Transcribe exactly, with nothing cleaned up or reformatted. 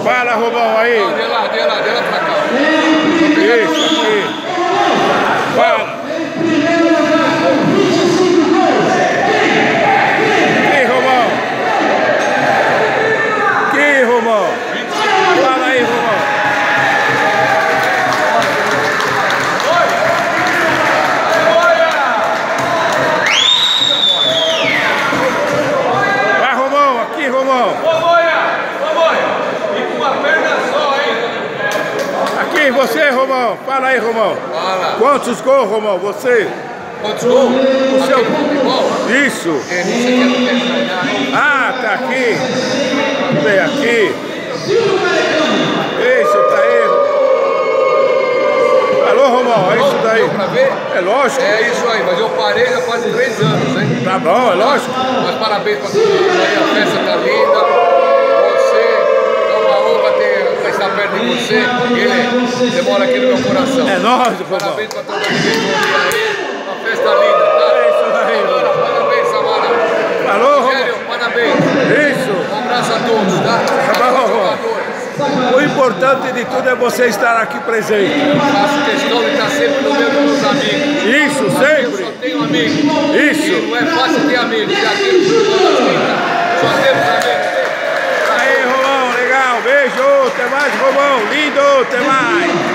Fala, Romão, aí. Não, de lá, de lá, de lá pra cá. Isso, aqui. Fala. Aqui, Romão. Aqui, Romão. Fala aí, Romão. Vai, Romão, aqui, Romão. Aqui, você, Romão. Fala aí, Romão. Fala. Quantos gols, Romão? Você? Quantos gols? O seu... Futebol? Isso. É, isso aqui não quer ganhar, hein? Ah, tá aqui. Vem aqui. Isso, tá aí. Alô, Romão, é isso daí. Deu pra ver? É lógico. É isso aí, mas eu parei já faz três anos, hein? Tá bom, é lógico. Mas parabéns pra todo mundo aí, a festa tá linda. Você, é uma honra ter, estar perto de você. Ele, você mora aqui no meu coração. É nóis, Romão. Parabéns pra todo mundo aí. Uma festa linda, tá? É isso daí, Samara, Romão. parabéns, Samara. Alô, Romão. Sério, parabéns. Isso. Um abraço a todos, tá? Tá bom, Romão. O importante de tudo é você estar aqui presente. Faço questão de estar sempre no meio dos meus amigos. Isso, Eu sempre. só tenho amigos. Isso. E não é fácil ter amigos. E aqui no futebol das quintas, só temos amigos. Aí, Romão, legal. Beijo. Até mais, Romão. Lindo. Até mais.